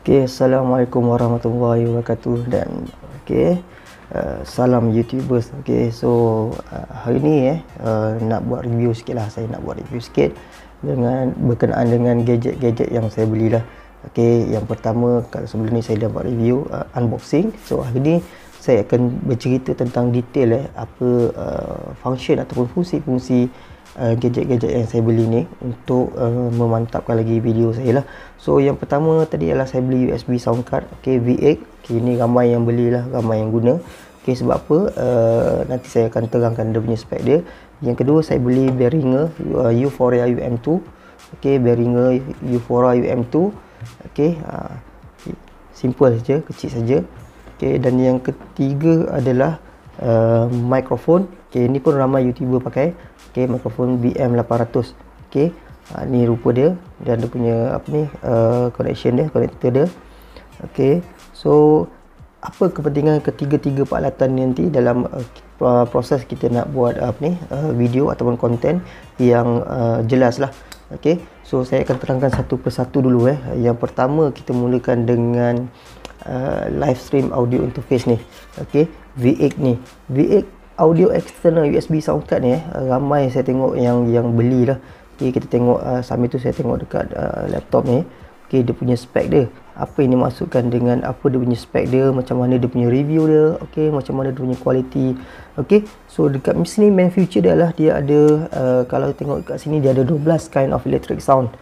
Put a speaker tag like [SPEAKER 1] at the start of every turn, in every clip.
[SPEAKER 1] Okay, Assalamualaikum warahmatullahi wabarakatuh dan salam YouTubers. Hari ni nak buat review sikit lah. Saya nak buat review sikit dengan berkenaan dengan gadget-gadget yang saya belilah. Yang pertama, kalau sebelum ni saya dah buat review unboxing. So hari ni saya akan bercerita tentang detail apa function ataupun fungsi-fungsi gadget-gadget yang saya beli ni untuk memantapkan lagi video saya lah. So yang pertama tadi adalah saya beli USB sound card V8. Ini ramai yang belilah, ramai yang guna. Sebab apa? Nanti saya akan terangkan dia punya spek dia. Yang kedua, saya beli Behringer Euphoria UM2. Behringer Euphoria UM2. Simple saja, kecil saja. Dan yang ketiga adalah mikrofon. Ini pun ramai YouTuber pakai. Mikrofon BM800. Ni rupa dia dan dia punya connection dia, connector dia. So apa kepentingan ketiga-tiga peralatan ni nanti dalam proses kita nak buat video ataupun konten yang jelas lah. So saya akan terangkan satu persatu dulu. Yang pertama, kita mulakan dengan live stream audio interface ni. V8 ni, V8 audio external USB sound card ni ramai saya tengok yang belilah. Kita tengok sambil tu saya tengok dekat laptop ni. Dia punya spek dia, apa yang dimaksudkan dengan apa dia punya spek dia, macam mana dia punya review dia, macam mana dia punya quality. So dekat sini main feature dia adalah dia ada kalau tengok dekat sini dia ada 12 kind of electric sound.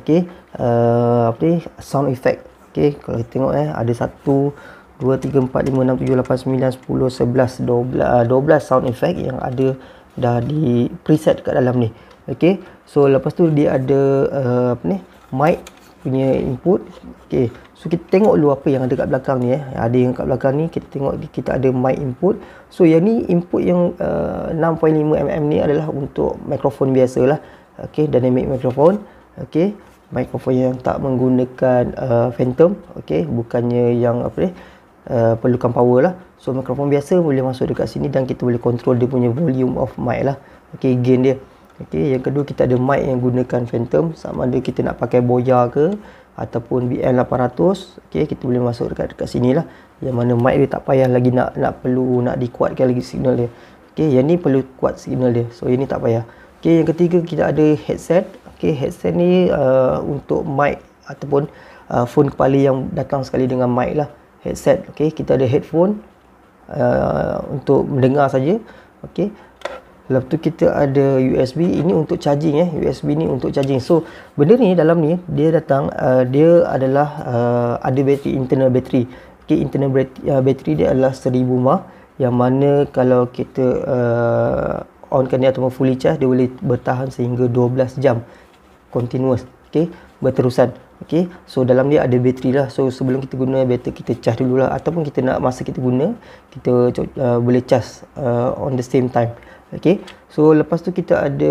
[SPEAKER 1] Sound effect. Kalau kita tengok ada 1 2, 3, 4, 5, 6, 7, 8, 9, 10, 11, 12 sound effect yang ada dah di preset kat dalam ni. So lepas tu dia ada mic punya input. So kita tengok dulu apa yang ada kat belakang ni. Ada yang kat belakang ni, kita tengok kita ada mic input. So yang ni input yang 6.5mm ni adalah untuk mikrofon biasalah. Dynamic microphone. Mikrofon yang tak menggunakan phantom. Bukannya yang perlukan power lah. So mikrofon biasa boleh masuk dekat sini dan kita boleh control dia punya volume of mic lah. Gain dia. Yang kedua, kita ada mic yang gunakan phantom, sama ada kita nak pakai Boya ke ataupun BM800. Kita boleh masuk dekat sini lah. Yang mana mic dia tak payah lagi nak dikuatkan lagi signal dia. Yang ni perlu kuat signal dia. So yang ni tak payah. Yang ketiga, kita ada headset. Headset ni untuk mic ataupun phone kepala yang datang sekali dengan mic lah. Headset. Kita ada headphone untuk mendengar saja. Lepas tu kita ada USB, ini untuk charging. USB ni untuk charging. So benda ni dalam ni dia datang dia adalah ada bateri, internal bateri. Internal bateri dia adalah 1000 mAh, yang mana kalau kita onkan dia ataupun fully charge, dia boleh bertahan sehingga 12 jam continuous. Berterusan. So dalam dia ada bateri lah. So sebelum kita guna, better kita charge dulu lah, ataupun kita nak masa kita guna, kita boleh charge on the same time. So lepas tu kita ada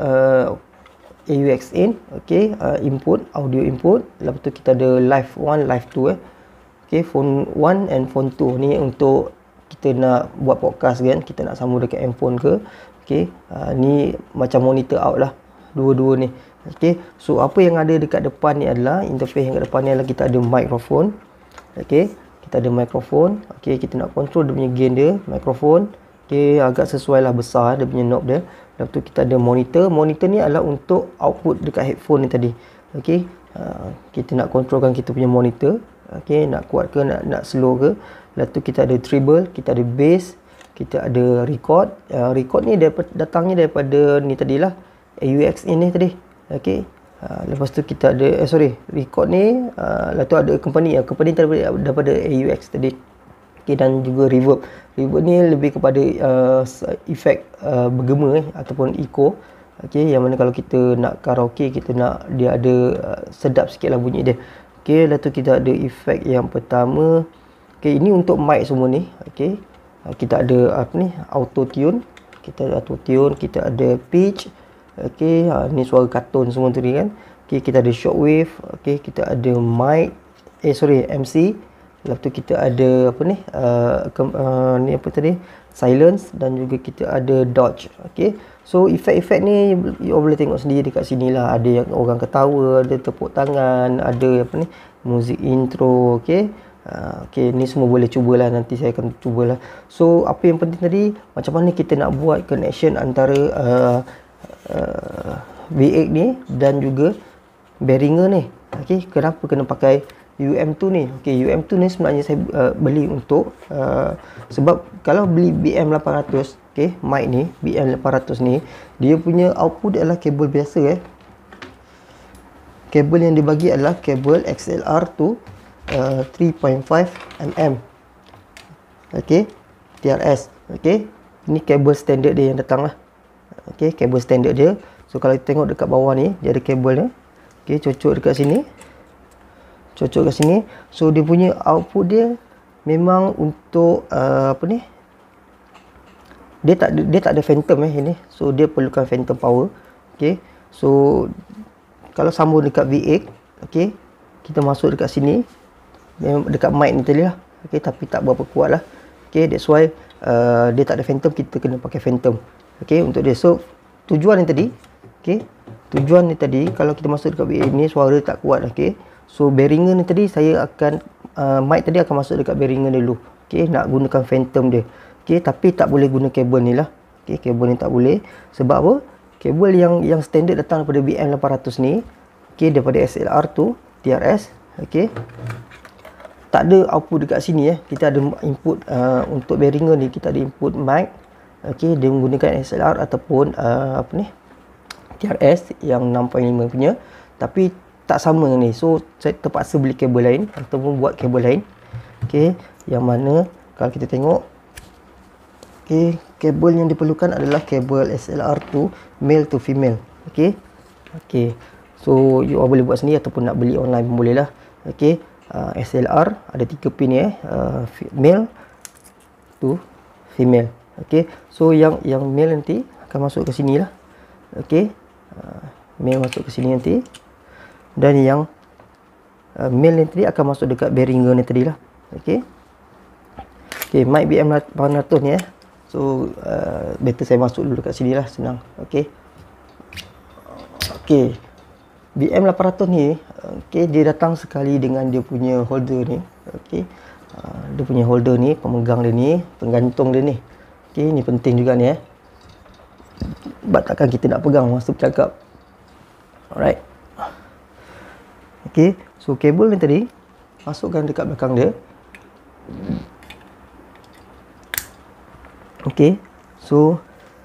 [SPEAKER 1] AUX in, input, audio input. Lepas tu kita ada live 1, live 2. Phone 1 and phone 2 ni untuk kita nak buat podcast kan, kita nak sambung dekat handphone ke. Ni macam monitor out lah, dua-dua ni. So apa yang ada dekat depan ni adalah interface yang kat depan ni adalah kita ada mikrofon. Kita ada mikrofon. Kita nak control dia punya gain dia, mikrofon. Agak sesuai lah, besar dia punya knob dia. Lepas tu kita ada monitor. Monitor ni adalah untuk output dekat headphone ni tadi. Kita nak controlkan kita punya monitor. Nak kuat ke, nak slow ke. Lepas tu kita ada treble, kita ada bass, kita ada record. Record ni datangnya daripada ni tadilah, AUX in ni tadi. Lepas tu kita ada record ni lepas tu ada company daripada AUX tadi. Dan juga reverb. Reverb ni lebih kepada efek bergema ataupun echo. Yang mana kalau kita nak karaoke, kita nak dia ada sedap sikit lah bunyi dia. Lepas tu kita ada efek yang pertama. Ini untuk mic semua ni. Kita ada auto tune. Kita ada auto tune, kita ada pitch. Ni suara kartun semua tu ni kan. Kita ada shockwave. Kita ada mic MC. Lepas tu kita ada apa ni? Ni apa tadi? Silence, dan juga kita ada dodge. Okey. So efek-efek ni you boleh tengok sendiri dekat sini lah. Ada yang orang ketawa, ada tepuk tangan, ada apa ni? Muzik intro. Okey. Okey, ni semua boleh cubalah, nanti saya akan cubalah. So apa yang penting tadi, macam mana kita nak buat connection antara V8 ni dan juga Behringer ni. Okey, kenapa kena pakai UM2 ni? Okey, UM2 ni sebenarnya saya beli untuk sebab kalau beli BM800, okey, mic ni BM800 ni, dia punya output adalah kabel biasa Kabel yang dibagi adalah kabel XLR to 3.5 mm. Okey, TRS. Okey, ini kabel standard dia yang datang lah. Okey, kabel standard dia. So kalau kita tengok dekat bawah ni, dia ada kabel dia. Okey, cocok dekat sini. Cocok kat sini. So dia punya output dia memang untuk apa ni? Dia tak ada phantom ini. So dia perlukan phantom power. Okey. So kalau sambung dekat V8, okey, kita masuk dekat sini. Dekat mic ni tadi lah. Okey, tapi tak berapa kuat lah. Okey, that's why dia tak ada phantom, kita kena pakai phantom. Okey, untuk dia. So tujuan ni tadi, okey, tujuan ni tadi kalau kita masuk dekat V8 ni suara tak kuat. Okey. So Behringer ni tadi saya akan mic tadi akan masuk dekat Behringer dulu. Okey, nak gunakan phantom dia. Okey, tapi tak boleh guna kabel ni lah. Okey, kabel ni tak boleh. Sebab apa? Kabel yang standard datang daripada BM800 ni, okey, daripada SLR tu TRS, okey, tak ada output dekat sini Kita ada input untuk Behringer ni, kita ada input mic. Okey, dia menggunakan SLR ataupun apa ni? TRS yang 6.5 punya, tapi tak sama dengan ni. So saya terpaksa beli kabel lain ataupun buat kabel lain. Okey, yang mana kalau kita tengok, okey, kabel yang diperlukan adalah kabel SLR to male to female. Okey. Okey. So you all boleh buat sendiri ataupun nak beli online pun boleh lah. Okey. SLR ada 3 pin ni male to female. Okey. So yang male nanti akan masuk ke sini lah. Okey. Male masuk ke sini nanti. Dan yang male ni tadi akan masuk dekat Behringer ni tadi lah. Okey. Okey, mic BM800 ni So better saya masuk dulu dekat sini lah, senang. Okey. Okey. BM800 ni, okey, dia datang sekali dengan dia punya holder ni. Okey. Dia punya holder ni, pemegang dia ni, penggantung dia ni. Okey, ni penting juga ni Sebab takkan kita nak pegang masa bercakap. Alright. Okey, so kabel ni tadi masukkan dekat belakang dia. Okey, so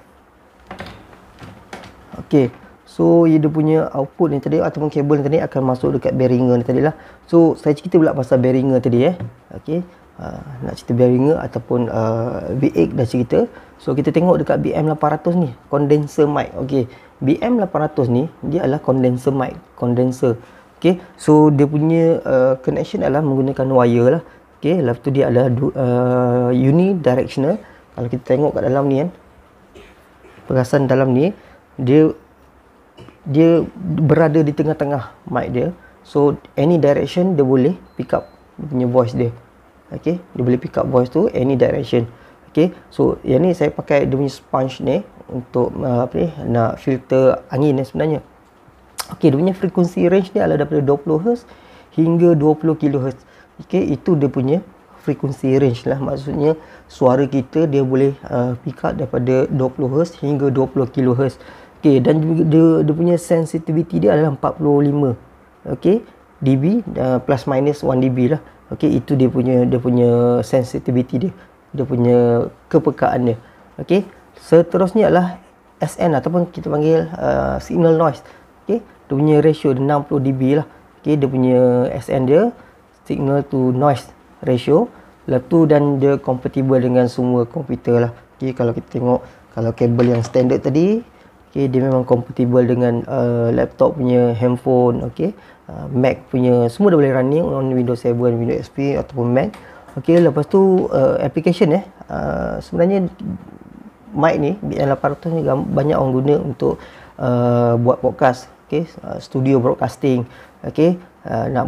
[SPEAKER 1] dia punya output ni tadi ataupun kabel ni tadi akan masuk dekat Behringer ni tadi lah. So saya cerita pula pasal Behringer tadi Okey, nak cerita Behringer ataupun V8 dah cerita. So kita tengok dekat BM800 ni, condenser mic. Okey, BM800 ni dia adalah condenser mic, condenser. Okey, so dia punya connection adalah menggunakan wire lah. Okey, lepas tu dia adalah unidirectional. Kalau kita tengok kat dalam ni perasan dalam ni, dia berada di tengah-tengah mic dia. So any direction dia boleh pick up dia punya voice dia. Okey, dia boleh pick up voice tu any direction. Okey, so yang ni saya pakai dia punya sponge ni untuk apa ni, nak filter angin sebenarnya. Okey, dia punya frequency range dia adalah daripada 20 Hz hingga 20 kHz. Okey, itu dia punya frequency range lah. Maksudnya suara kita dia boleh pick up daripada 20 Hz hingga 20 kHz. Okey, dan juga dia punya sensitivity dia adalah 45. Okey, dB plus minus 1 dB lah. Okey, itu dia punya sensitivity dia punya kepekaan dia. Okey, seterusnya adalah SN ataupun kita panggil signal noise. Okey, dia punya ratio 60 dB lah. Okey, dia punya SN dia signal to noise ratio. Lepas tu dan dia compatible dengan semua komputer lah. Okey, kalau kita tengok kalau kabel yang standard tadi, okey, dia memang compatible dengan laptop punya, handphone, okey, Mac punya, semua dah boleh running on Windows 7, Windows XP ataupun Mac. Okey, lepas tu application sebenarnya mic ni BM800 ni banyak orang guna untuk buat podcast. Okey, studio broadcasting. Okey, nak buat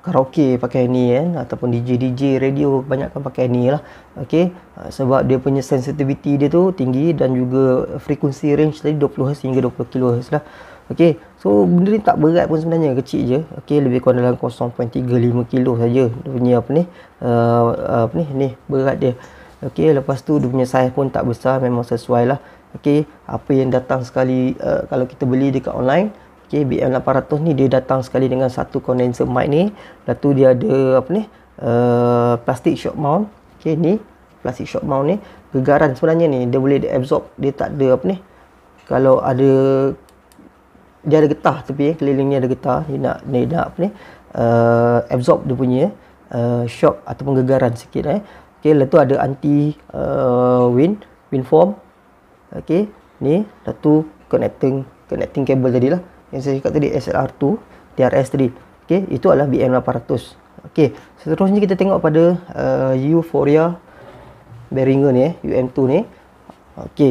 [SPEAKER 1] karaoke pakai ni kan, ataupun DJ radio kebanyakan pakai ni lah. Okey, sebab dia punya sensitivity dia tu tinggi dan juga frekuensi range tadi 20 Hz hingga 20 kHz lah. Okey, so benda ni tak berat pun sebenarnya, kecil je. Okey, lebih kurang dalam 0.35 kilo saja dia punya ni berat dia. Okey, lepas tu dia punya saiz pun tak besar, memang sesuai lah. Okey, apa yang datang sekali kalau kita beli dekat online, okey, BM800 ni dia datang sekali dengan satu condenser mic ni. Lepas tu dia ada plastic shock mount. Okey, ni plastic shock mount ni gegaran sebenarnya ni, dia boleh absorb, dia tak ada kalau ada dia ada getah tepi keliling ni ada getah, dia nak absorb dia punya shock ataupun gegaran sikit Okey, lepas tu ada anti windform. Okey, ni lepas tu connecting cable tadi lah yang saya cakap tadi, SLR2 TRS tadi. Okey, itu adalah BM800. Okey, seterusnya kita tengok pada Euphoria Behringer ni UM2 ni. Okey,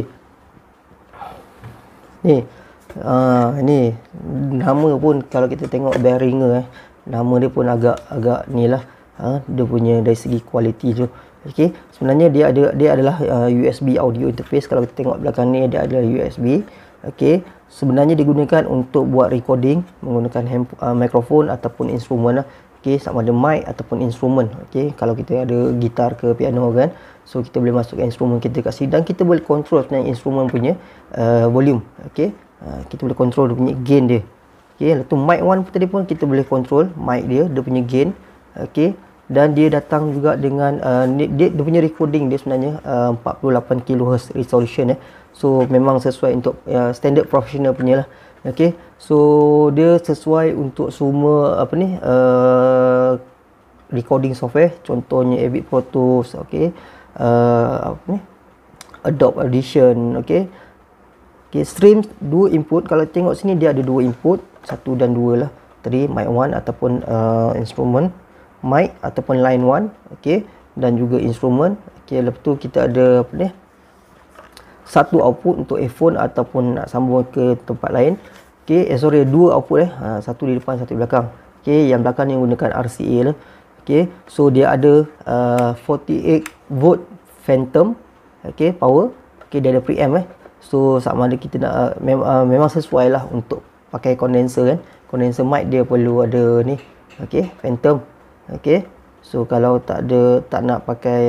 [SPEAKER 1] ni ni nama pun kalau kita tengok Behringer nama dia pun agak ni lah, dia punya dari segi kualiti tu. Okey, sebenarnya dia adalah USB audio interface. Kalau kita tengok belakang ni dia adalah USB. Okey, sebenarnya digunakan untuk buat recording menggunakan mikrofon ataupun instrumen lah. Okey, sama ada mic ataupun instrumen. Okey, kalau kita ada gitar ke piano kan, so kita boleh masukkan instrumen kita kat sini dan kita boleh control sebenarnya instrumen punya volume. Okey, kita boleh control dia punya gain dia. Okey, lepas tu mic 1 tadi pun kita boleh control mic dia punya gain. Okey, dan dia datang juga dengan dia punya recording dia sebenarnya 48 kHz resolution So memang sesuai untuk standard professional punya lah. Okey, so dia sesuai untuk semua recording software, contohnya Avid Pro Tools, okey, Adobe Audition. Okey, stream 2 input. Kalau tengok sini dia ada 2 input, 1 dan 2 lah. Tadi mic 1 ataupun instrument mic ataupun line 1. Okey, dan juga instrumen. Okey, lepas tu kita ada satu output untuk earphone ataupun nak sambung ke tempat lain. Okey, dua output satu di depan, satu di belakang. Okey, yang belakang ni menggunakan RCA lah. Okey, so dia ada 48 volt phantom power. Okey, dia ada preamp so sama ada kita nak memang sesuai lah untuk pakai condenser kan. Condenser mic dia perlu ada ni. Okey, phantom. Okey, so kalau tak nak pakai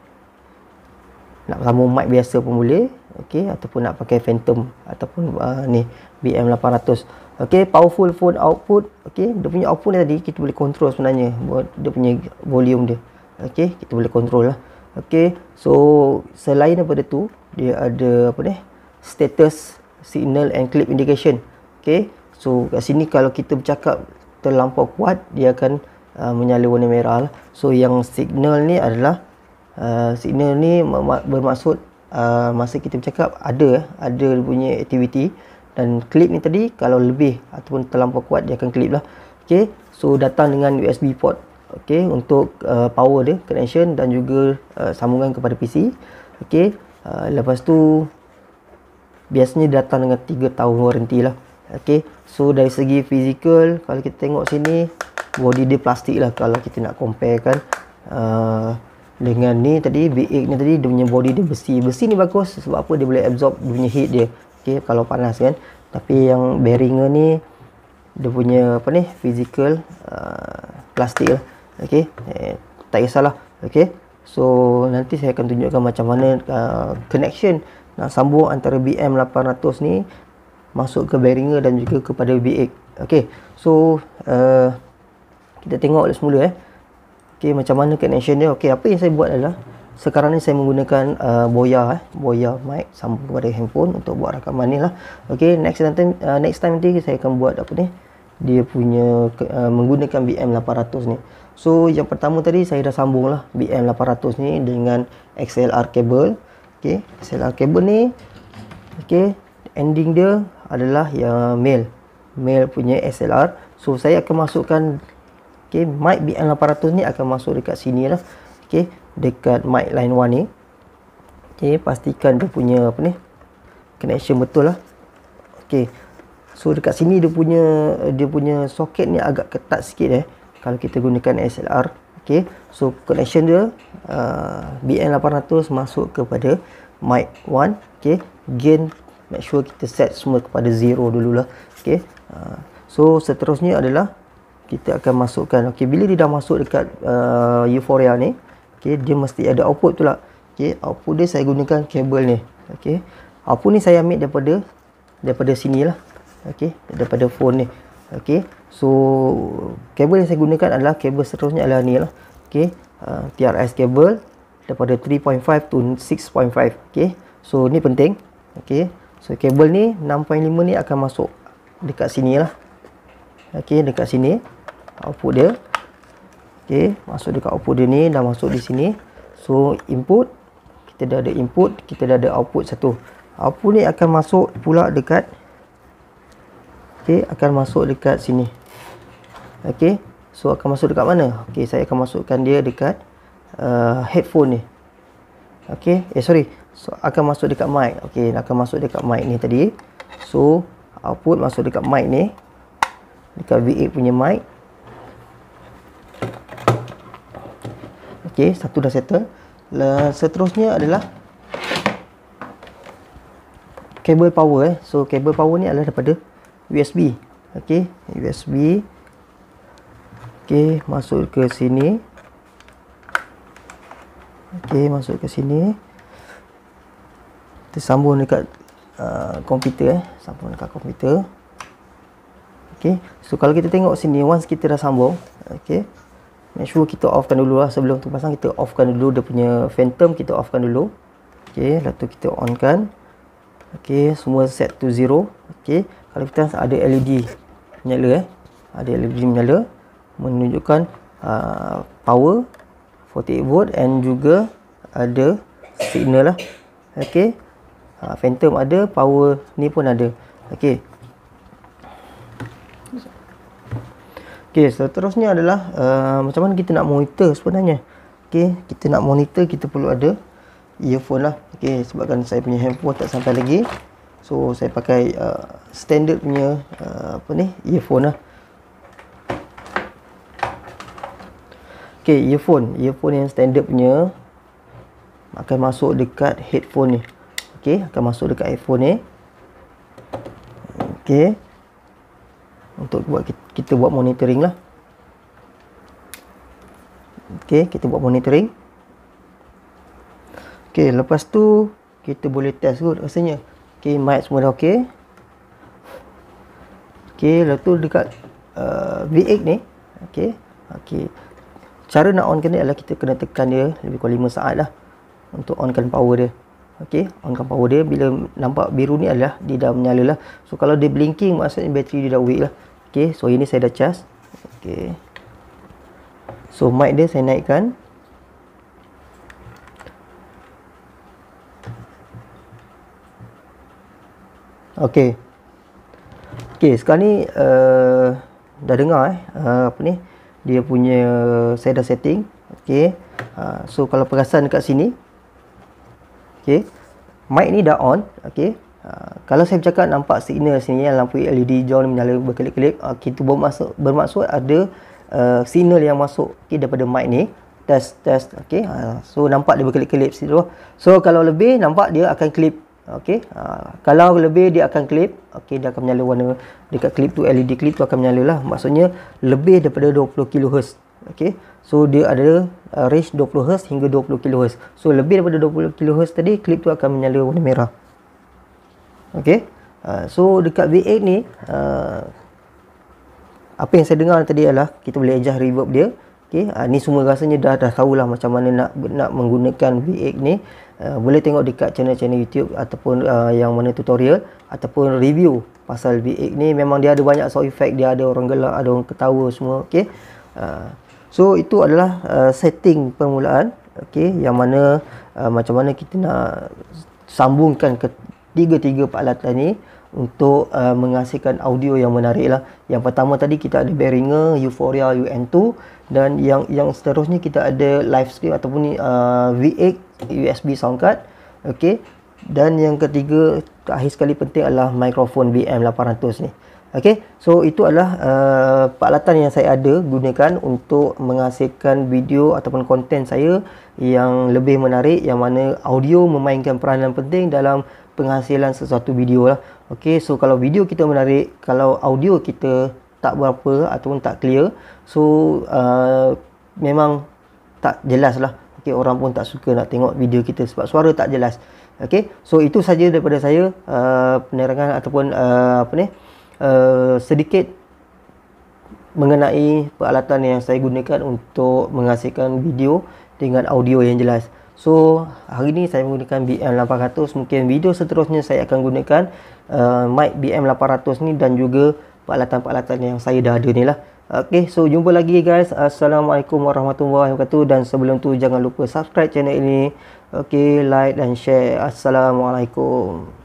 [SPEAKER 1] nak sambung mic biasa pun boleh. Okey, ataupun nak pakai phantom ataupun ni BM800. Okey, powerful phone output. Okey, dia punya output tadi kita boleh control sebenarnya buat dia punya volume dia. Okey, kita boleh control lah. Okey, so selain daripada tu dia ada status signal and clip indication. Okey, so kat sini kalau kita bercakap terlampau kuat dia akan menyala warna merah lah. So yang signal ni adalah signal ni bermaksud masa kita bercakap ada punya aktiviti, dan klip ni tadi kalau lebih ataupun terlampau kuat dia akan klip lah. Okey, so datang dengan USB port. Okey, untuk power dia, connection dan juga sambungan kepada PC. Okey, lepas tu biasanya datang dengan 3 tahun warranty lah. Okey, so dari segi fizikal kalau kita tengok sini body dia plastik lah. Kalau kita nak compare kan dengan ni tadi V8 ni tadi, dia punya body dia besi ni bagus sebab apa, dia boleh absorb dia punya heat dia. Okey, kalau panas kan. Tapi yang Behringer ni dia punya physical plastik lah. Okey, tak kisahlah. Okey, so nanti saya akan tunjukkan macam mana connection nak sambung antara BM800 ni masuk ke Behringer dan juga kepada V8. Okey, so kita tengok semula Okey, macam mana connection dia. Okey, apa yang saya buat adalah sekarang ni saya menggunakan Boya mic sambung kepada handphone untuk buat rakaman ni lah. Okey, next time nanti saya akan buat dia punya menggunakan BM800 ni. So yang pertama tadi saya dah sambung lah BM800 ni dengan XLR cable. Okey, XLR cable ni ending dia adalah yang male punya XLR. So saya akan masukkan mic BM800 ni akan masuk dekat sini lah. Okey, dekat mic line 1 ni. Okey, pastikan dia punya connection betul lah. Okey, so dekat sini dia punya soket ni agak ketat sikit kalau kita gunakan SLR. Okey, so connection dia BM800 masuk kepada mic 1. Okey, gain make sure kita set semua kepada 0 dululah. Okey, so seterusnya adalah kita akan masukkan, okey, bila dia dah masuk dekat Euphoria ni, okey, dia mesti ada output pula. Okey, output dia saya gunakan kabel ni. Okey, output ni saya ambil daripada sini lah. Okey, daripada phone ni. Okey, so kabel yang saya gunakan adalah kabel seterusnya adalah ni lah. Okey, TRS kabel daripada 3.5 to 6.5. Okey, so ni penting. Okey, so kabel ni 6.5 ni akan masuk dekat sini lah. Okey, dekat sini output dia. Okey, masuk dekat output dia ni, dah masuk di sini. So input, kita dah ada input, kita dah ada output satu. Output ni akan masuk pula dekat, okey, akan masuk dekat sini. Okey, so akan masuk dekat mana? Okey, saya akan masukkan dia dekat headphone ni. Okey, sorry, so akan masuk dekat mic. Okey, akan masuk dekat mic ni tadi. So output masuk dekat mic ni, dekat V8 punya mic. Okey, satu dah settle. Seterusnya adalah kabel power. So kabel power ni adalah daripada USB. Okey, USB. Okey, masuk ke sini. Okey, masuk ke sini. Kita sambung dekat komputer. Sambung dekat komputer. Okey, so kalau kita tengok sini, once kita dah sambung, okey, make sure kita offkan dulu lah. Sebelum tu pasang, kita offkan dulu dia punya phantom, kita offkan dulu. Okey, lepas tu kita onkan. Okey, semua set to 0. Okey, kalau kita ada LED menyala, ada LED menyala menunjukkan power 48 volt and juga ada signal lah. Okey, phantom ada, power ni pun ada. Okey. Okey, seterusnya adalah macam mana kita nak monitor sebenarnya. Okey, kita nak monitor, kita perlu ada earphone lah. Okey, sebabkan saya punya handphone tak sampai lagi, so saya pakai standard punya earphone lah. Okey, earphone yang standard punya akan masuk dekat headphone ni. Okey, akan masuk dekat headphone ni. Okey, untuk kita buat monitoring lah. Okey, kita buat monitoring. Okey, lepas tu kita boleh test kot rasanya. Okey, mic semua dah okey. Okey, lepas tu dekat V8 ni, okey. Okey, cara nak onkan dia adalah kita kena tekan dia lebih kurang 5 saat lah untuk onkan power dia. Okey, onkan power dia. Bila nampak biru ni adalah dia dah menyala lah. So kalau dia blinking, maksudnya bateri dia dah weak lah. Okey, so ini saya dah cas. Okey, so mic dia saya naikkan. Okey. Okey, sekarang ni dah dengar apa ni? Dia punya saya dah setting. Okey. So kalau perasan dekat sini. Okey. Mic ni dah on. Okey. Kalau saya bercakap nampak signal sini yang lampu LED hijau ni menyala berkelip-kelip, kita bermaksud ada signal yang masuk, okey, daripada mic ni. Test. Okey. So nampak dia berkelip-kelip situ. So kalau lebih nampak dia akan klip. Okey, kalau lebih dia akan klip. Okey, dia akan menyala warna dekat klip tu, LED klip tu akan menyala lah. Maksudnya lebih daripada 20 kHz. Okey, so dia ada range 20 Hz hingga 20 kHz. So lebih daripada 20 kHz tadi, klip tu akan menyala warna merah. Okey, so dekat V8 ni apa yang saya dengar tadi adalah kita boleh adjust reverb dia. Okey, ni semua rasanya dah tahulah macam mana nak menggunakan V8 ni. Boleh tengok dekat channel-channel YouTube ataupun yang mana tutorial ataupun review pasal V8 ni. Memang dia ada banyak sound effect, dia ada orang gelak, ada orang ketawa semua. Okey, so itu adalah setting permulaan. Okey, yang mana macam mana kita nak sambungkan ke tiga peralatan ni untuk menghasilkan audio yang menarik lah. Yang pertama tadi kita ada Behringer Euphoria UN2, dan yang seterusnya kita ada Livestream ataupun V8 USB sound card. Okey, dan yang ketiga terakhir sekali penting adalah mikrofon BM800 ni. Okey, so itu adalah peralatan yang saya ada gunakan untuk menghasilkan video ataupun konten saya yang lebih menarik, yang mana audio memainkan peranan penting dalam penghasilan sesuatu video lah. Okey, so kalau video kita menarik, kalau audio kita tak berapa ataupun tak clear, so memang tak jelas lah. Okey, orang pun tak suka nak tengok video kita sebab suara tak jelas. Okey, so itu saja daripada saya, penerangan ataupun sedikit mengenai peralatan yang saya gunakan untuk menghasilkan video dengan audio yang jelas. So hari ni saya menggunakan BM800. Mungkin video seterusnya saya akan gunakan mic BM800 ni dan juga peralatan-peralatan yang saya dah ada ni lah. Okay, so jumpa lagi guys. Assalamualaikum warahmatullahi wabarakatuh. Dan sebelum tu jangan lupa subscribe channel ini. Okay, like dan share. Assalamualaikum.